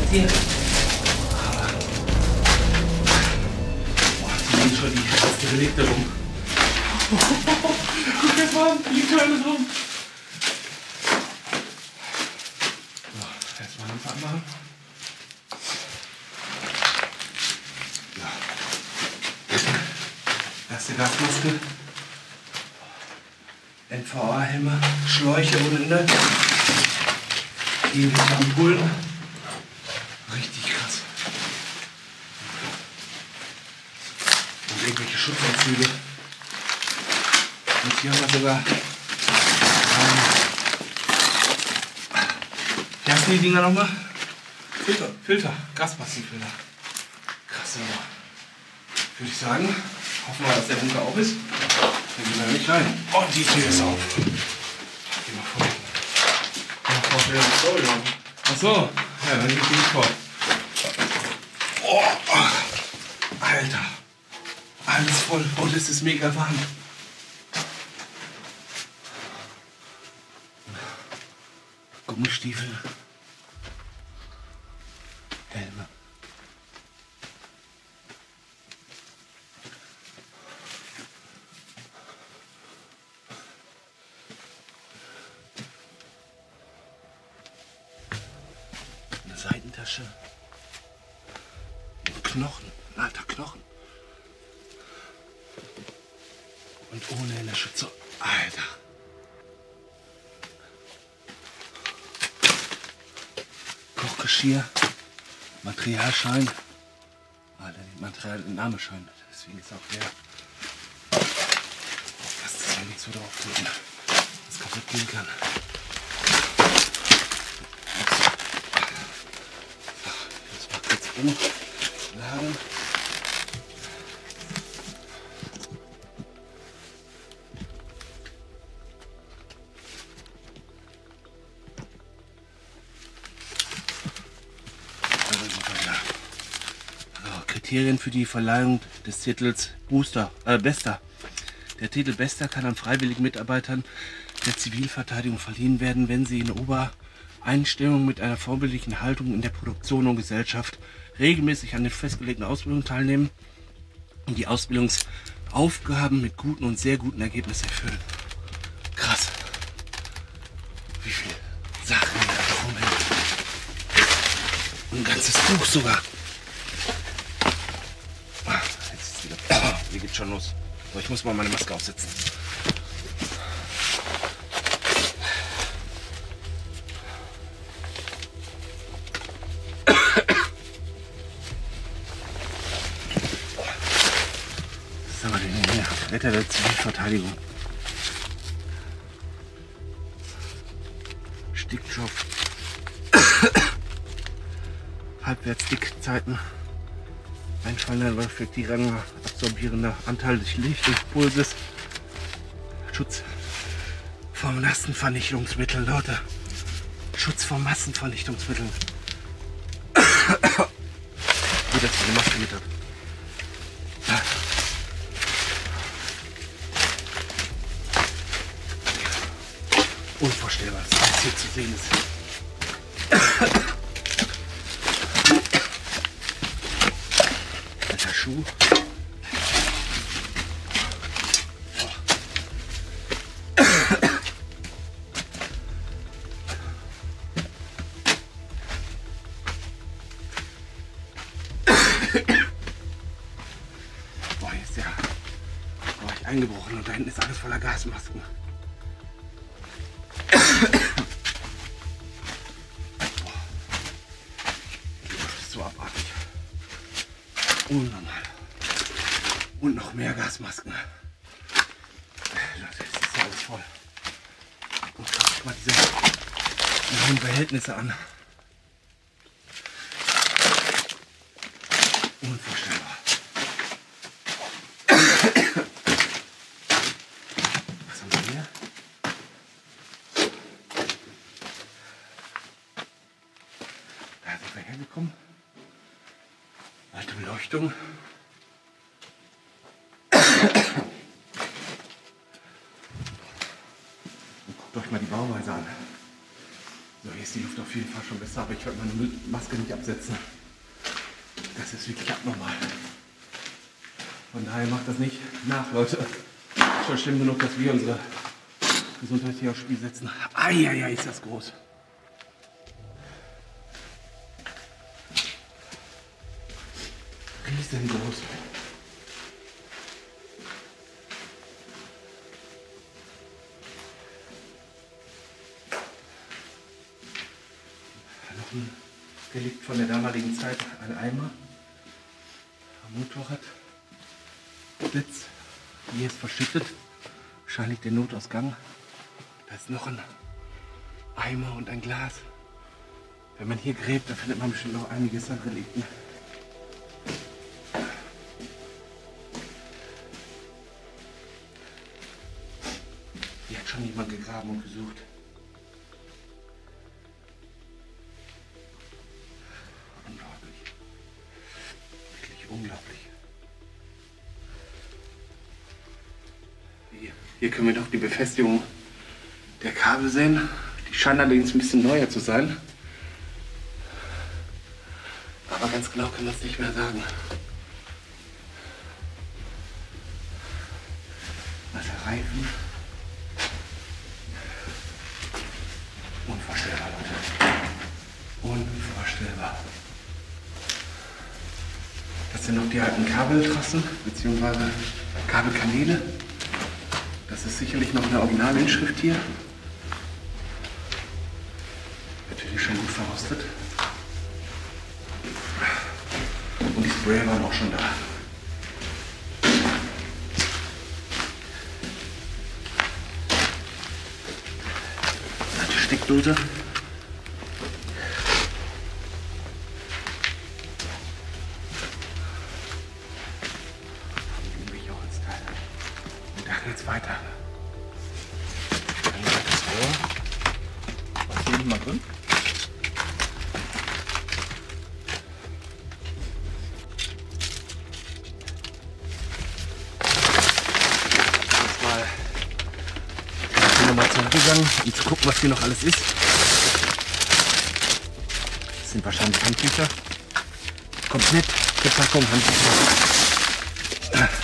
hier. Boah, hier liegt schon die erste Relikte rum. Guck jetzt mal, die liegt alles rum. So, erstmal Lampe anmachen. Erste Gasmaske, NVA-Helme, Schläuche ohne Ende, ewig Ampullen, richtig krass. Und irgendwelche Schutzanzüge. Und hier haben wir sogar, wie heißen die Dinger nochmal? Filter, Gasmaskenfilter. Krass, aber würde ich sagen. Hoffen wir, dass der Bunker auf ist. Dann gehen wir nicht rein. Oh, die Tür ist auf. Geh mal vor. Ach so. Ja, dann gehe ich vor. Oh, Alter. Alles voll. Und es ist mega warm. Gummistiefel. Helme. Seitentasche. Ein Knochen, ein alter Knochen. Und ohne eine Schütze. Alter. Kochgeschirr. Materialschein. Alter, Materialentnahmeschein. Deswegen ist auch leer. Aufpassen, dass wir nichts so drauf drücken, was kaputt gehen kann. Laden. Kriterien für die Verleihung des Titels Bester. Der Titel Bester kann an freiwilligen Mitarbeitern der Zivilverteidigung verliehen werden, wenn sie in Obereinstimmung mit einer vorbildlichen Haltung in der Produktion und Gesellschaft regelmäßig an den festgelegten Ausbildungen teilnehmen und die Ausbildungsaufgaben mit guten und sehr guten Ergebnissen erfüllen. Krass. Wie viele Sachen da rumhängen. Ein ganzes Buch sogar. Jetzt ist wieder. Hier geht's schon los. So, ich muss mal meine Maske aufsetzen. Retter der Zivilverteidigung. Stickstoff. Halbwertsdickzeiten. Einfallender, reflektierender, absorbierender Anteil des Lichtimpulses. Schutz vor Massenvernichtungsmitteln, Leute. Schutz vor Massenvernichtungsmitteln. Gut, dass ich eine Maske mit habe. Unvorstellbar, was alles hier zu sehen ist. Alter Schuh. Boah, hier ist ja eingebrochen und da hinten ist alles voller Gasmasken. So abartig. Unnormal. Und noch mehr Gasmasken. Das ist ja alles voll. Und schaut euch mal diese neuen Behältnisse an. Unvorstellbar. Was haben wir hier? Da sind wir hergekommen. Alte Beleuchtung. Guckt euch mal die Bauweise an. So, hier ist die Luft auf jeden Fall schon besser, aber ich werde meine Maske nicht absetzen. Das ist wirklich abnormal. Von daher macht das nicht nach, Leute. Schon schlimm genug, dass wir unsere Gesundheit hier aufs Spiel setzen. Eieiei, ist das groß. Riesengroß. Noch ein Relikt von der damaligen Zeit, ein Eimer am Motorrad. Blitz, hier ist verschüttet, wahrscheinlich der Notausgang. Da ist noch ein Eimer und ein Glas. Wenn man hier gräbt, dann findet man bestimmt noch einiges an Relikten. Hier hat schon jemand gegraben und gesucht. Unglaublich. Wirklich unglaublich. Hier können wir doch die Befestigung der Kabel sehen. Die scheinen allerdings ein bisschen neuer zu sein. Aber ganz genau kann man es nicht mehr sagen. Also Reifen. Unvorstellbar, Leute. Unvorstellbar. Das sind noch die alten Kabeltrassen bzw. Kabelkanäle. Das ist sicherlich noch eine Originalinschrift hier. Natürlich schon gut verrostet. Und die Sprayer waren auch schon da. Die Steckdose. Und da geht's weiter. Was ist hier mal drin? Ich bin nochmal zurückgegangen, um zu gucken, was hier noch alles ist. Das sind wahrscheinlich Handtücher. Komplett Verpackung Handtücher.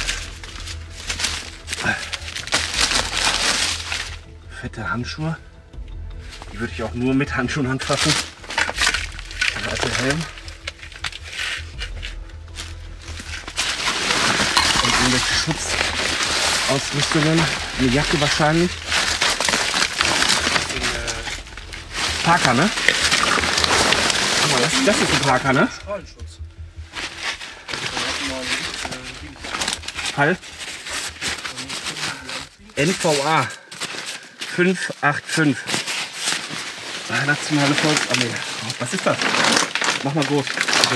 Fette Handschuhe. Die würde ich auch nur mit Handschuhen anfassen. Der alte Helm. Und irgendwelche Schutzausrüstungen. Eine Jacke wahrscheinlich. Parker, ne? Guck mal, das ist ein Parker, ne? Strahlenschutz. Fall. NVA 585. Nationale Volksarmee. Was ist das? Mach mal groß.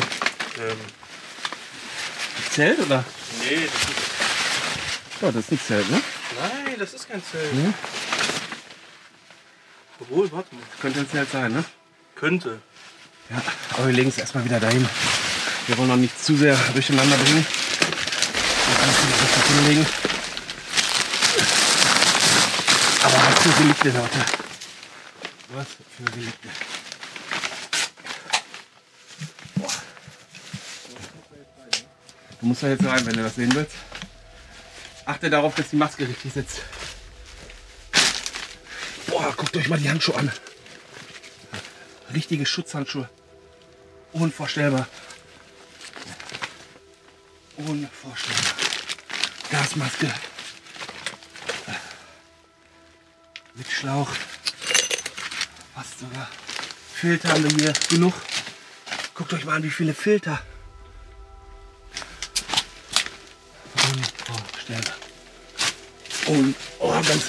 Zelt oder? Nee, das ist. Ja, das ist ein Zelt, ne? Nein, das ist kein Zelt. Ja. Obwohl, warte mal. Könnte ein Zelt sein, ne? Könnte. Ja, aber wir legen es erstmal wieder dahin. Wir wollen noch nicht zu sehr durcheinander bringen. Alles wieder hinlegen. Aber was für Relikte, Leute. Was für Relikte. Boah. Du musst da jetzt rein, wenn du das sehen willst. Achte darauf, dass die Maske richtig sitzt. Boah, guckt euch mal die Handschuhe an. Richtige Schutzhandschuhe. Unvorstellbar. Unvorstellbar. Gasmaske. Mit Schlauch. Fast sogar. Filter haben wir hier genug. Guckt euch mal an, wie viele Filter. Unvorstellbar. Und ganze.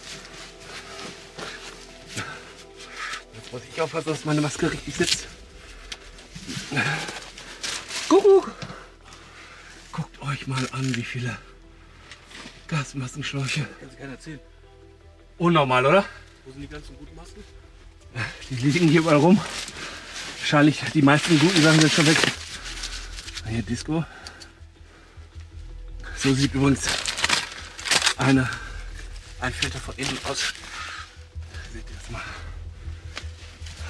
Jetzt muss ich aufpassen, dass meine Maske richtig sitzt. Kuckuck. Guckt euch mal an, wie viele Gasmaskenschläuche. Kannst du keiner erzählen. Unnormal, oder? Wo sind die ganzen guten Masken? Die liegen hier überall rum. Wahrscheinlich die meisten guten Sachen sind schon weg. Hier Disco. So sieht übrigens ein Filter von innen aus. Seht ihr das mal?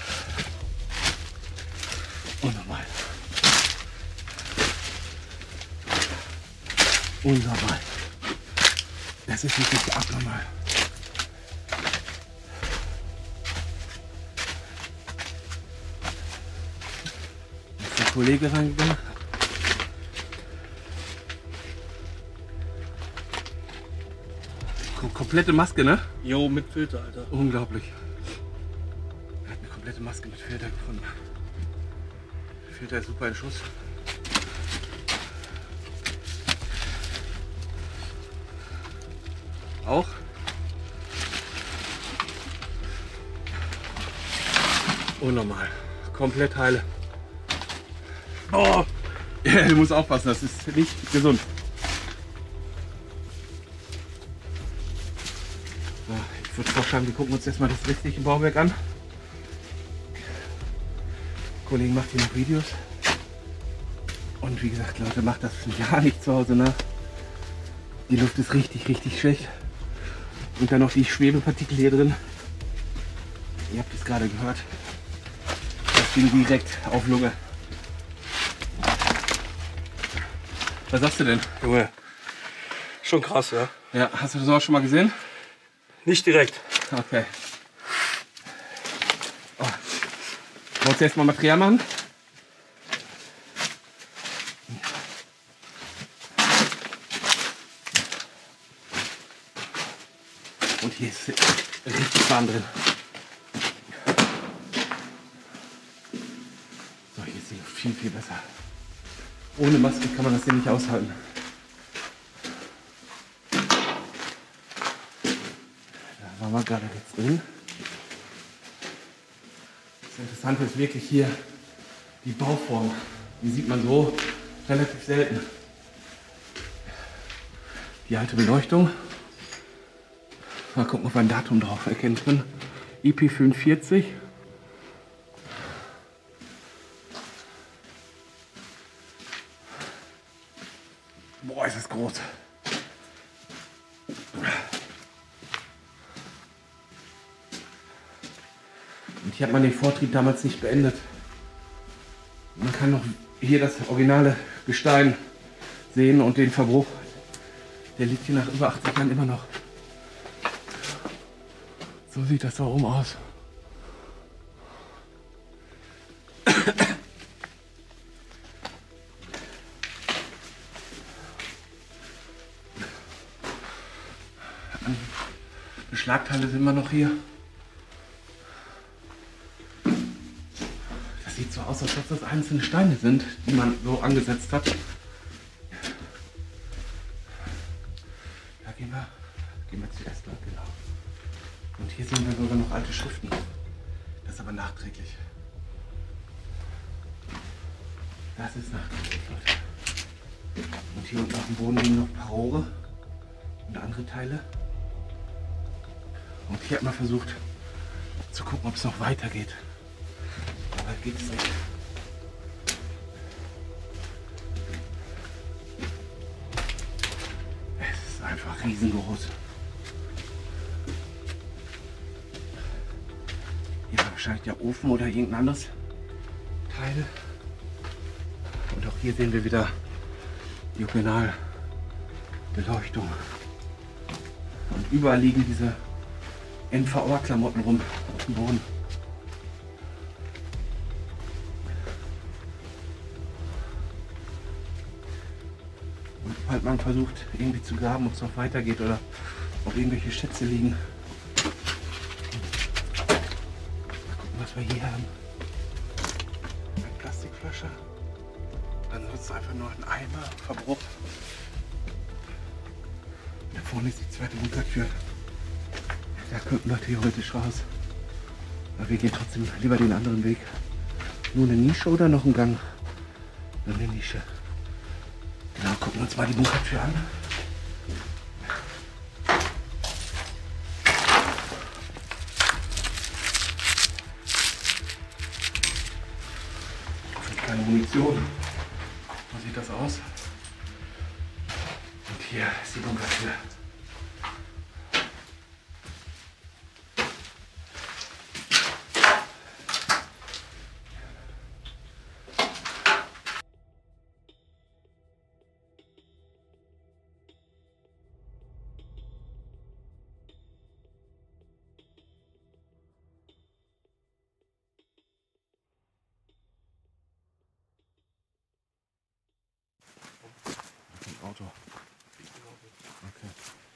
Unnormal. Das ist wirklich abnormal. Ist der Kollege reingegangen? Komplette Maske, ne? Jo, mit Filter, Alter. Unglaublich. Er hat eine komplette Maske mit Filter gefunden. Der Filter ist super in Schuss. Auch. Unnormal. Komplett heile. Oh! Ja, du musst aufpassen, das ist nicht gesund. So, ich würde vorschlagen, wir gucken uns jetzt mal das restliche Bauwerk an. Der Kollege macht hier noch Videos. Und wie gesagt, Leute, macht das ja nicht zu Hause nach. Die Luft ist richtig, richtig schlecht. Und dann noch die Schwebepartikel hier drin. Ihr habt es gerade gehört. Das ging direkt auf Lunge. Was sagst du denn? Junge, schon krass, ja. Ja, hast du das auch schon mal gesehen? Nicht direkt. Okay. Oh. Wolltest du erst mal Material machen? Und hier ist richtig warm drin. So, hier ist die Luft viel, viel besser. Ohne Maske kann man das hier nicht aushalten. Da waren wir gerade jetzt drin. Das Interessante ist wirklich hier die Bauform. Die sieht man so relativ selten. Die alte Beleuchtung. Mal gucken, ob wir ein Datum drauf erkennen können. IP45. Boah, ist das groß. Und hier hat man den Vortrieb damals nicht beendet. Man kann noch hier das originale Gestein sehen und den Verbruch. Der liegt hier nach über 80 Jahren immer noch. So sieht das da oben aus. Beschlagteile sind wir noch hier. Das sieht so aus, als ob das einzelne Steine sind, die man so angesetzt hat. Da gehen wir zuerst lang, genau. Und hier sehen wir sogar noch alte Schriften. Das ist aber nachträglich. Das ist nachträglich, Leute. Und hier unten auf dem Boden liegen noch ein paar Rohre und andere Teile. Und hier hat man versucht zu gucken, ob es noch weitergeht. Aber geht es nicht. Es ist einfach riesengroß. Hier war wahrscheinlich der Ofen oder irgendein anderes Teil. Und auch hier sehen wir wieder die Originalbeleuchtung. Und überall liegen diese NVA-Klamotten rum auf dem Boden. Und halt man versucht irgendwie zu graben, ob es noch weitergeht oder ob irgendwelche Schätze liegen. Mal gucken, was wir hier haben. Eine Plastikflasche. Ansonsten einfach nur ein Eimer, Verbruch. Da vorne ist die zweite Bunkertür. Da könnten wir theoretisch raus. Aber wir gehen trotzdem lieber den anderen Weg. Nur eine Nische oder noch ein Gang? Nur eine Nische. Genau, gucken wir uns mal die Bunkertür an. Keine Munition. So sieht das aus. Und hier ist die Bunkertür. Auto. Okay.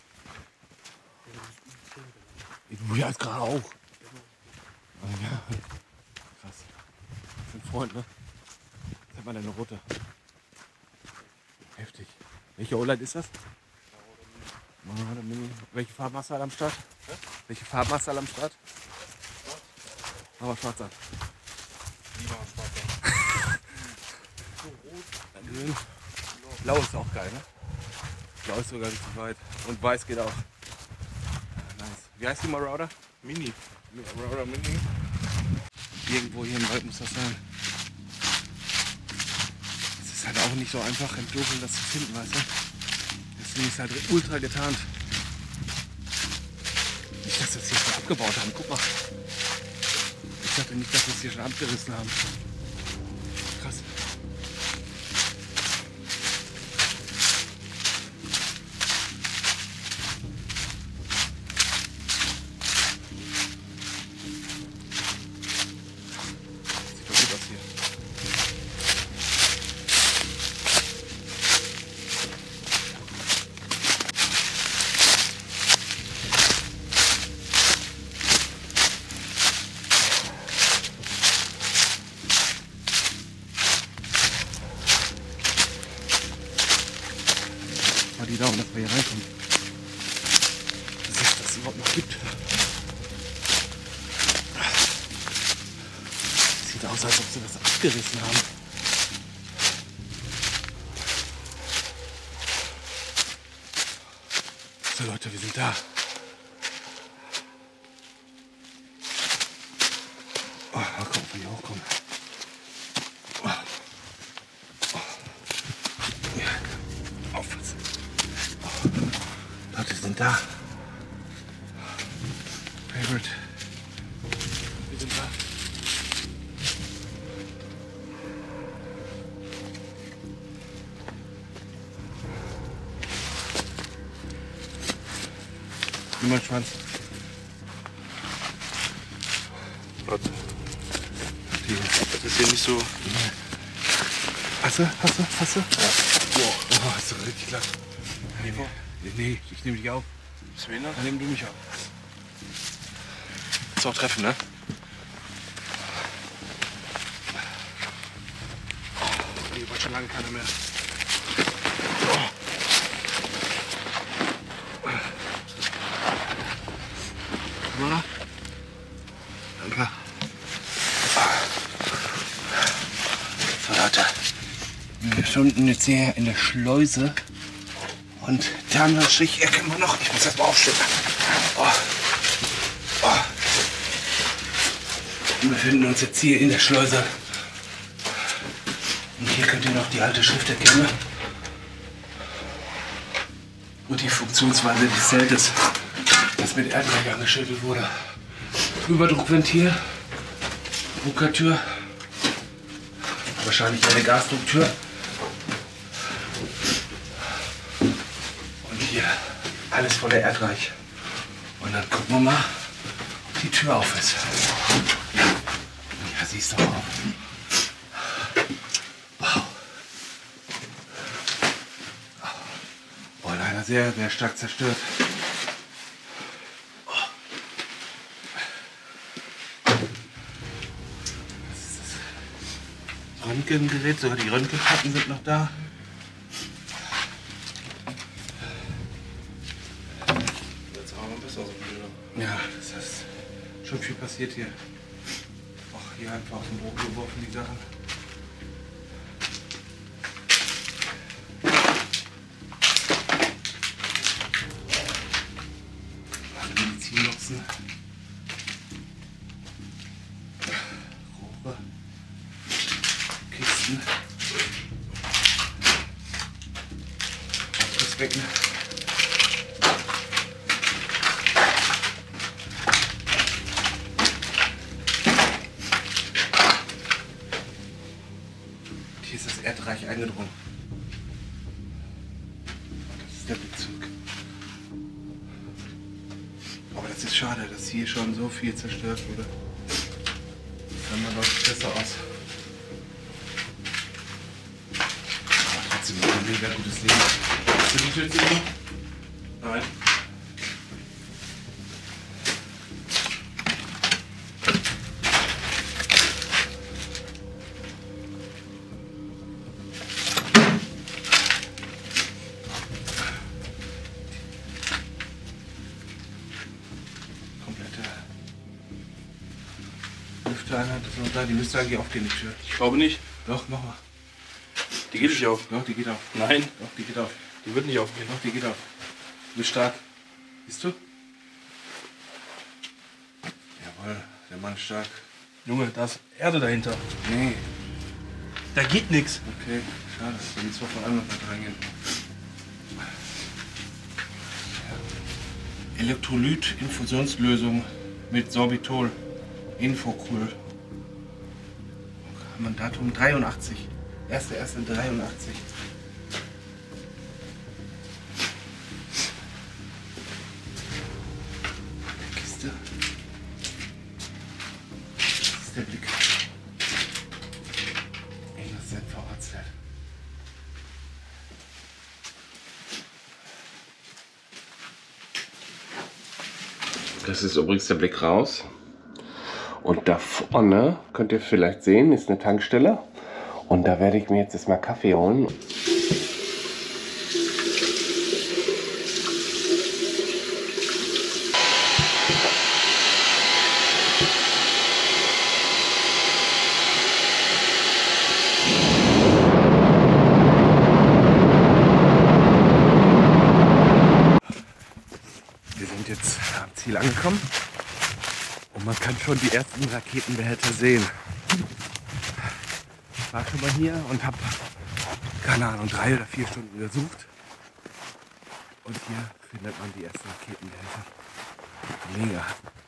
Du ja jetzt gerade auch. Ah, ja. Krass. Das ist ein Freund, ne? Jetzt hat man eine rote. Heftig. Welche OLED ist das? Marauder Mini. Welche Farben hast du halt am Start? Ja? Welche Farben hast du halt am Start? Aber schwarz an. Lieber schwarz an. So rot. Grün. Blau ist auch geil, ne? Blau ist sogar richtig weit. Und weiß geht auch. Nice. Wie heißt die Marauder? Mini. Marauder Mini. Irgendwo hier im Wald muss das sein. Es ist halt auch nicht so einfach im Dunkeln das zu finden, weißt du? Deswegen ist halt ultra getarnt. Nicht, dass wir es hier schon abgebaut haben. Guck mal. Ich dachte nicht, dass wir es hier schon abgerissen haben. Krass. Sieht doch gut aus hier. Mal die Daumen, dass wir hier reinkommen. Dass es das überhaupt noch gibt. Sieht aus, als ob sie das abgerissen haben. So Leute, wir sind da. Oh, mal gucken, ob wir hier hochkommen. Ja, aufpassen. Leute sind da. Favorite. Wir sind da. Niemand Schwanz. Warte. Die. Das ist hier nicht so. Hast du? Ja. Boah, oh, ist doch richtig glatt. Nee, ich nehme dich auf. Svena? Dann nimm du mich auf. Ist auch treffen, ne? Hier war schon lange keiner mehr. Oder? Danke. So Leute, wir stunden jetzt hier in der Schleuse und der andere Strich erkennen wir noch. Ich muss erst mal aufstehen. Wir befinden uns jetzt hier in der Schleuse und hier könnt ihr noch die alte Schrift erkennen und die Funktionsweise des Zeltes, das mit Erdreich angeschüttelt wurde. Überdruckventil, Druckertür, wahrscheinlich eine Gasdrucktür. Und hier alles voller Erdreich. Und dann gucken wir mal, ob die Tür auf ist. Ja, siehst du auch. Wow. Oh, leider sehr, sehr stark zerstört. Röntgengerät, sogar die Röntgenkarten sind noch da. Jetzt haben wir besser so Bilder. Ja, das ist schon viel passiert hier. Auch hier einfach auf den Boden geworfen, die Sachen. Alle Medizinboxen. Rohre. Kisten. Das weg, ne? Hier ist das Erdreich eingedrungen. Das ist der Bezug. Aber das ist schade, dass hier schon so viel zerstört wurde. Das sah mal deutlich besser aus. Aber trotzdem ein mega gutes Leben. Willst du noch? Nein. Komplette Lüftereinheit ist noch da. Die müsste eigentlich aufgehen, die Tür. Ich glaube nicht. Doch, mach mal. Die geht nicht auf. Doch, die geht auf. Nein, Doch, die geht auf. die wird nicht aufgehen. Doch, die geht auf. Du bist stark. Siehst du? Jawohl, der Mann ist stark. Junge, da ist Erde dahinter. Nee, Da geht nichts. okay, schade. Dann müssen wir von einem noch mal reingehen. Elektrolyt-Infusionslösung mit Sorbitol. Infocool. Haben wir ein Datum 83. 1.1.83. Kiste. Das ist der Blick. Irgendwas ZVAZ. Das ist übrigens der Blick raus. Und da vorne, könnt ihr vielleicht sehen, ist eine Tankstelle. Und da werde ich mir jetzt erstmal Kaffee holen. Wir sind jetzt am Ziel angekommen. Und man kann schon die ersten Raketenbehälter sehen. Ich war schon mal hier und habe, keine Ahnung, 3 oder 4 Stunden gesucht. Und hier findet man die ersten Raketenbehälter. Mega.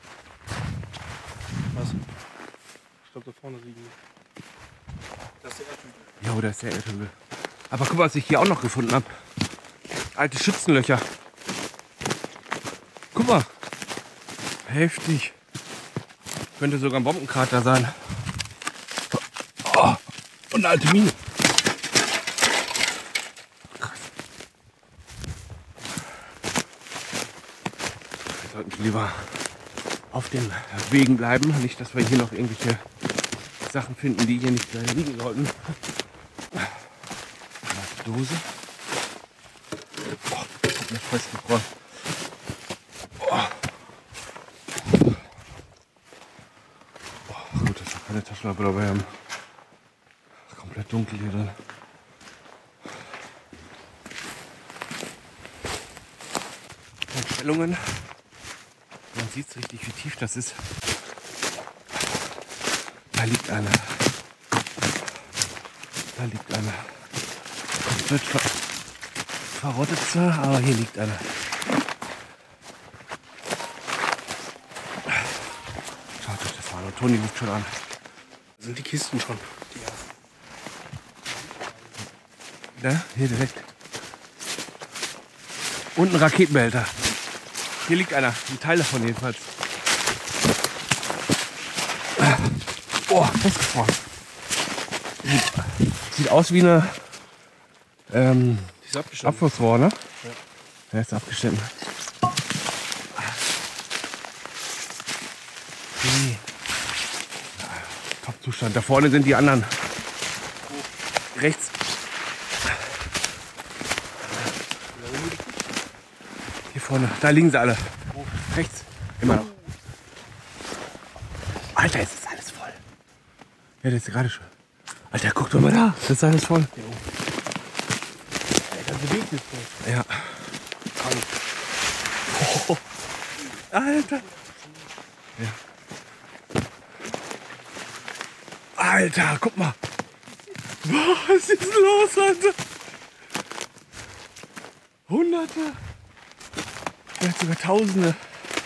Was? Ich glaube, da vorne liegen. Das ist der Erdhügel. Ja, da ist der Erdhügel. Aber guck mal, was ich hier auch noch gefunden habe. Alte Schützenlöcher. Guck mal. Heftig. Könnte sogar ein Bombenkrater sein. Oh, und eine alte Mine. Krass. Wir sollten lieber auf den Wegen bleiben. Nicht, dass wir hier noch irgendwelche Sachen finden, die hier nicht liegen sollten. Eine Dose. Oh, komplett festgefroren. Gut, dass wir keine Taschenlampe dabei haben. Ist komplett dunkel hier drin. Entstellungen. Man sieht richtig, wie tief das ist. Da liegt einer. Da liegt einer. Komplett verrottet zwar, aber hier liegt einer. Schaut euch das an. Und Toni ruft schon an. Da sind die Kisten schon. Da, hier direkt. Und ein Raketenbehälter. Hier liegt einer. Ein Teil davon jedenfalls. Oh, festgefroren. Sieht aus wie eine Die ist abgeschnitten. Abflussrohr, ne? Ja. Der ist abgeschnitten. Okay. Top-Zustand. Da vorne sind die anderen. Rechts. Hier vorne. Da liegen sie alle. Rechts. Immer noch. Alter, jetzt ist alles voll. Ja, das ist gerade schon. Alter, guck doch mal da. Das ist alles voll. Da bewegt sich das. Ja. Oh. Alter. Ja. Alter, guck mal. Was ist los, Alter? Hunderte. Vielleicht sogar Tausende.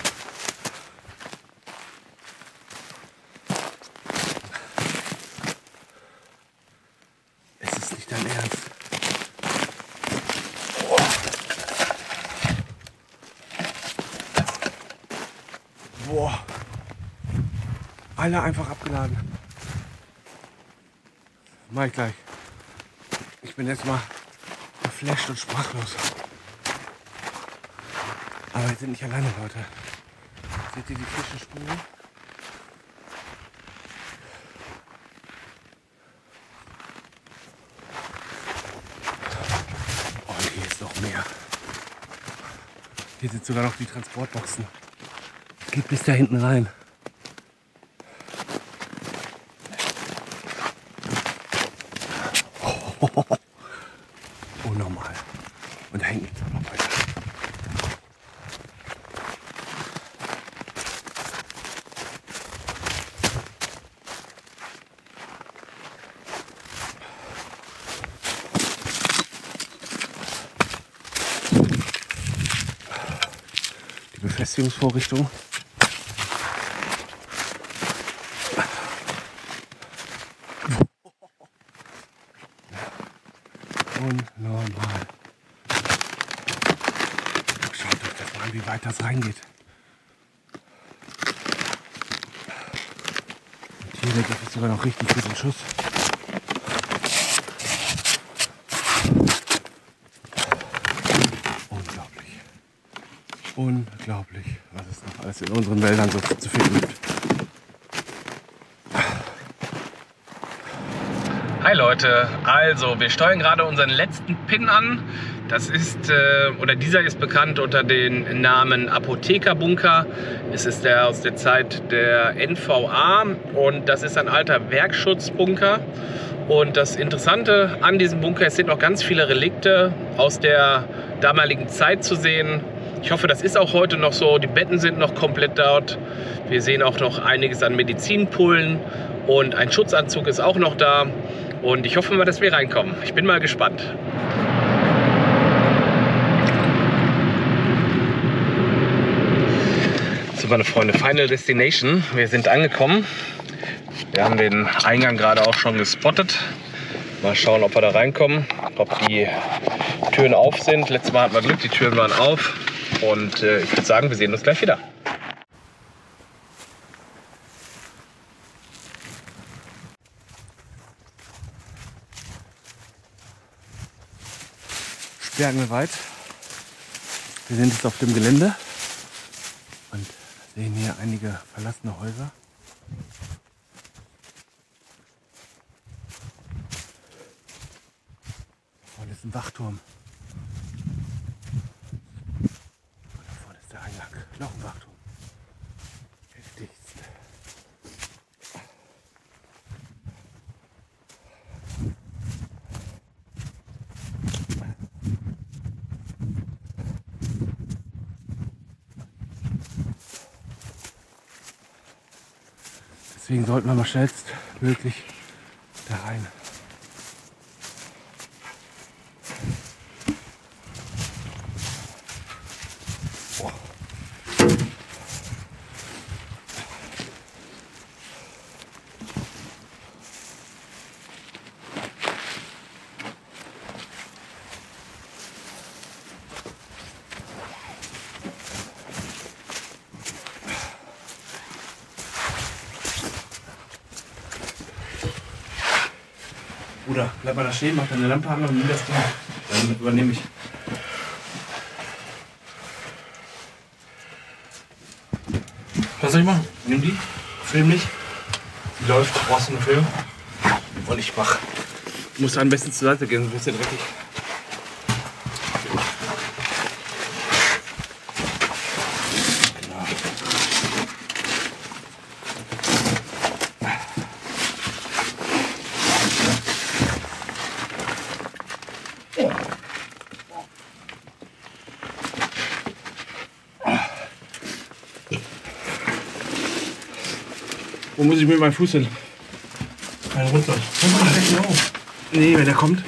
Es ist nicht dein Ernst. Boah. Alle einfach abgeladen. Mach ich gleich. Ich bin jetzt mal geflasht und sprachlos. Aber wir sind nicht alleine, Leute. Seht ihr die frischen Spuren? Oh, hier ist noch mehr. Hier sind sogar noch die Transportboxen. Es geht bis da hinten rein. Unnormal. Und da hängt nichts noch weiter. Die Befestigungsvorrichtung. Unnormal. Schaut euch das mal an, wie weit das reingeht. Und hier gibt es sogar noch richtig guten Schuss. Unglaublich. Unglaublich, was es noch alles in unseren Wäldern so zu finden gibt. Hi Leute, also wir steuern gerade unseren letzten Pin an. Das ist, dieser ist bekannt unter dem Namen Apothekerbunker. Es ist der aus der Zeit der NVA und das ist ein alter Werkschutzbunker. Und das Interessante an diesem Bunker, es sind noch ganz viele Relikte aus der damaligen Zeit zu sehen. Ich hoffe, das ist auch heute noch so. Die Betten sind noch komplett dort. Wir sehen auch noch einiges an Medizinpullen und ein Schutzanzug ist auch noch da. Und ich hoffe mal, dass wir reinkommen. Ich bin mal gespannt. So, meine Freunde, Final Destination. Wir sind angekommen. Wir haben den Eingang gerade auch schon gespottet. Mal schauen, ob wir da reinkommen, ob die Türen auf sind. Letztes Mal hatten wir Glück, die Türen waren auf. Und ich würde sagen, wir sehen uns gleich wieder. Bergenwald. Wir sind jetzt auf dem Gelände und sehen hier einige verlassene Häuser. Vorne ist ein Wachturm. Und da vorne ist der Eingang. Noch ein Wachturm. Heftigst. Deswegen sollten wir mal schnellstmöglich da rein. Oh. Bruder, bleib mal da stehen, mach deine Lampe an und nimm das Ding. Dann übernehme ich. Was soll ich machen? Nimm die, film mich. Die läuft, brauchst du einen Film? Und ich mach. Du musst am besten zur Seite gehen, sonst wirst du dreckig. Genau. Wo muss ich mit meinem Fuß hin? Ein runter. Nee, wenn der kommt.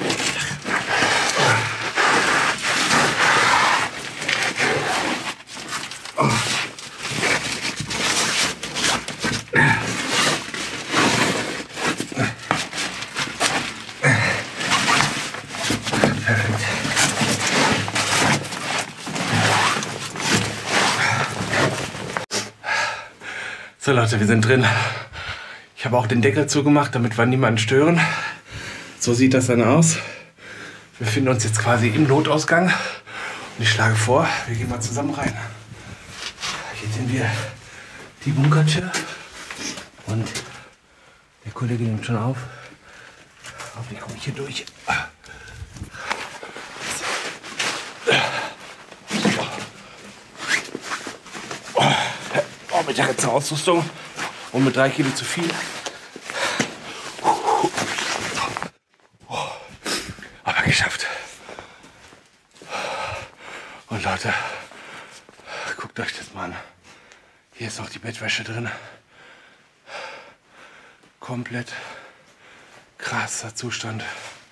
So Leute, wir sind drin. Ich habe auch den Deckel zugemacht, damit wir niemanden stören. So sieht das dann aus. Wir befinden uns jetzt quasi im Notausgang. Und ich schlage vor, wir gehen mal zusammen rein. Jetzt sehen wir die Bunkertür und der Kollege nimmt schon auf. Hoffentlich komme ich hier durch. Oh, mit der ganzen Ausrüstung und mit 3 Kilo zu viel. Aber geschafft. Und Leute, guckt euch das mal an. Hier ist noch die Bettwäsche drin. Komplett krasser Zustand.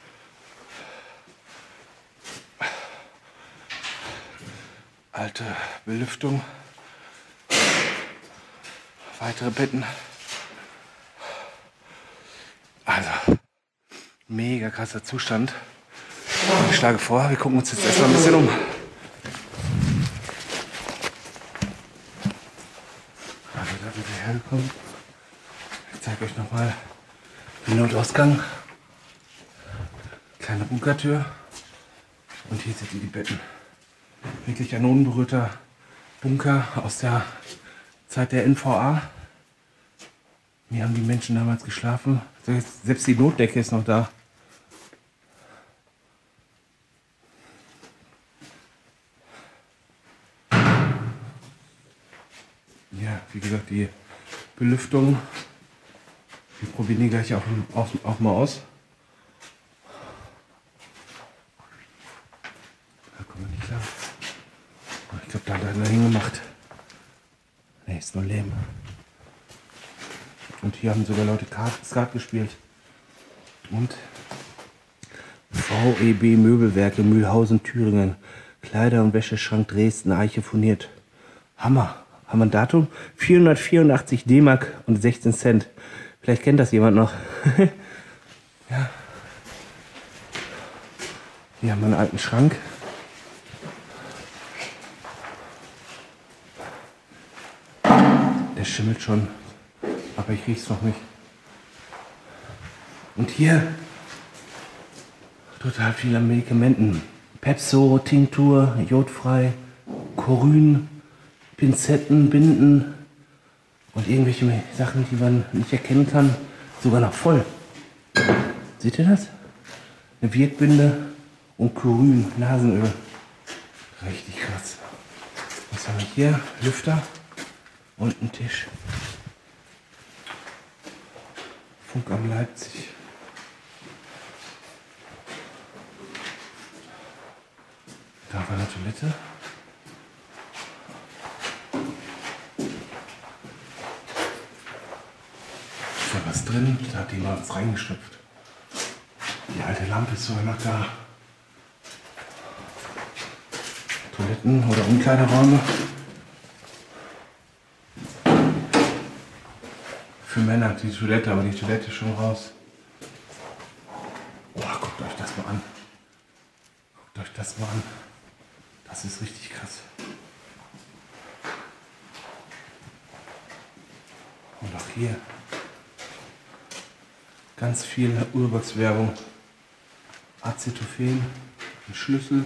Alte Belüftung. Weitere Betten. Also, mega krasser Zustand. Ich schlage vor, wir gucken uns jetzt erstmal ein bisschen um. Also, da sind wir hergekommen. Ich zeige euch nochmal den Notausgang. Kleine Bunkertür. Und hier seht ihr die Betten. Wirklich ein unberührter Bunker aus der Zeit der NVA. Hier haben die Menschen damals geschlafen. Selbst die Notdecke ist noch da. Ja, wie gesagt, die Belüftung. Wir probieren die gleich auch mal aus. Da kommen wir nicht klar. Ich glaube, da hat einer hingemacht. Ne, ist nur Lehm. Und hier haben sogar Leute Skat gespielt. Und VEB Möbelwerke Mühlhausen, Thüringen. Kleider- und Wäscheschrank Dresden, Eiche furniert. Hammer. Haben wir ein Datum? 484 D-Mark und 16 Cent. Vielleicht kennt das jemand noch. Ja. Hier haben wir einen alten Schrank. Der schimmelt schon. Aber ich rieche es noch nicht. Und hier total viel an Medikamenten. Pepso, Tinktur, jodfrei, Koryn, Pinzetten, Binden und irgendwelche Sachen, die man nicht erkennen kann. Sogar noch voll. Seht ihr das? Eine Wirkbinde und Koryn, Nasenöl. Richtig krass. Was haben wir hier? Lüfter und ein Tisch. Funk am Leipzig. Da war eine Toilette. Ist da was drin? Da hat jemand was reingeschlüpft. Die alte Lampe ist sogar noch da. Toiletten oder Umkleideräume. Für Männer die Toilette, aber die Toilette ist schon raus. Boah, guckt euch das mal an. Guckt euch das mal an. Das ist richtig krass. Und auch hier ganz viel Urwachswerbung. Acetophen, ein Schlüssel.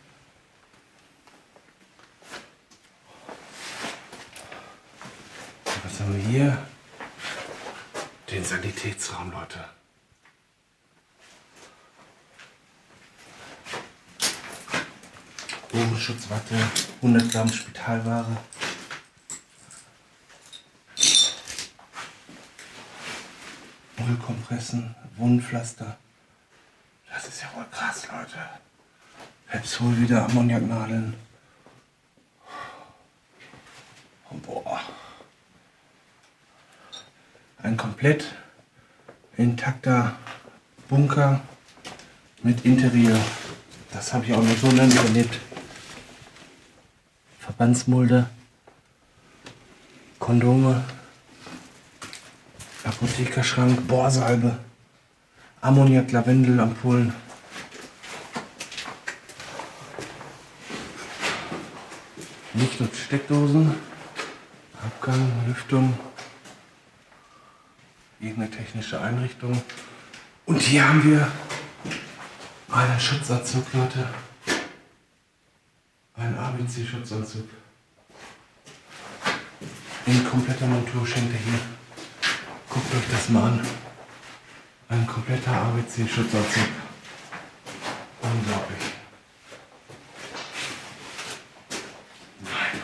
Und was haben wir hier? Den Sanitätsraum, Leute. Bodenschutzwatte, 100 Gramm Spitalware. Ölkompressen, Wundpflaster. Das ist ja wohl krass, Leute. Pepsol wieder, Ammoniaknadeln. Oh, boah. Ein komplett intakter Bunker mit Interieur. Das habe ich auch noch so lange erlebt. Verbandsmulde, Kondome, Apothekerschrank, Bohrsalbe, Ammoniak, Lavendel, Ampullen. Licht- und Steckdosen, Abgang, Lüftung, irgendeine technische Einrichtung. Und hier haben wir einen Schutzanzug, Leute. Ein ABC-Schutzanzug. In kompletter Montur schenkt er hier. Guckt euch das mal an. Ein kompletter ABC-Schutzanzug. Unglaublich. Nein.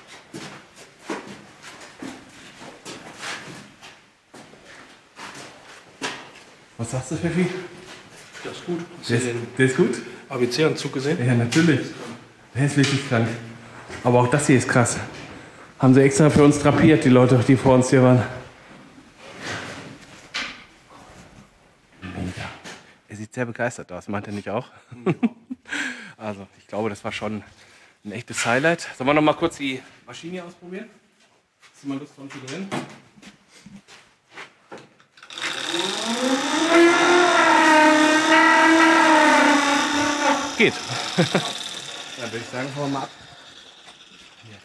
Was sagst du, Pfeffi? Das ist gut. Der ist gut? ABC-Anzug gesehen? Ja, natürlich. Der ist wirklich krank. Aber auch das hier ist krass. Haben sie extra für uns drapiert, die Leute, die vor uns hier waren. Mega. Er sieht sehr begeistert aus, meint er nicht auch? Also, ich glaube, das war schon ein echtes Highlight. Sollen wir noch mal kurz die Maschine hier ausprobieren? Hast du mal Lust dran zu drehen? Geht. Dann würde ich sagen, fahren wir mal ab. Hier.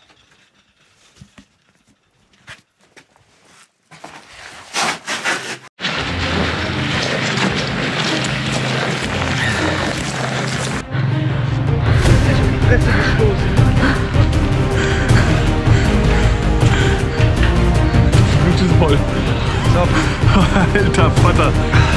Presse gestoßen. Gutes voll. Alter Vater.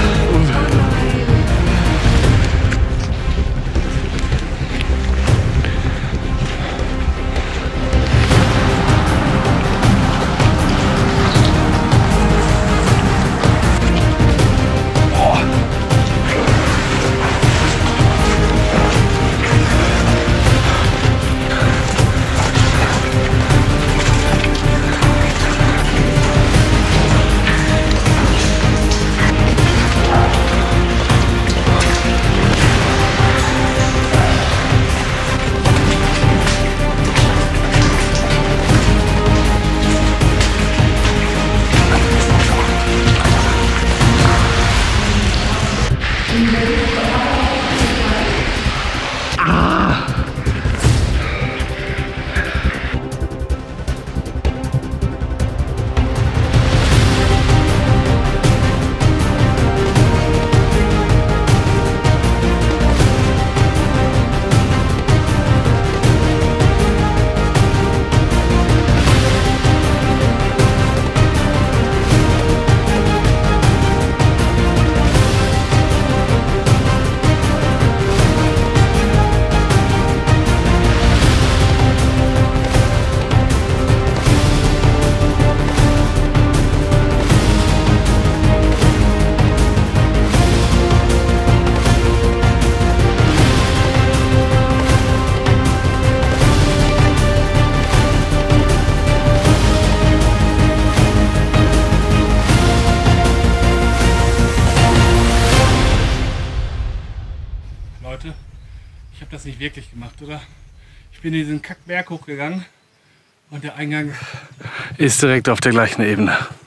Leute, ich habe das nicht wirklich gemacht, oder? Ich bin diesen Kackberg hochgegangen und der Eingang ist direkt auf der gleichen Ebene.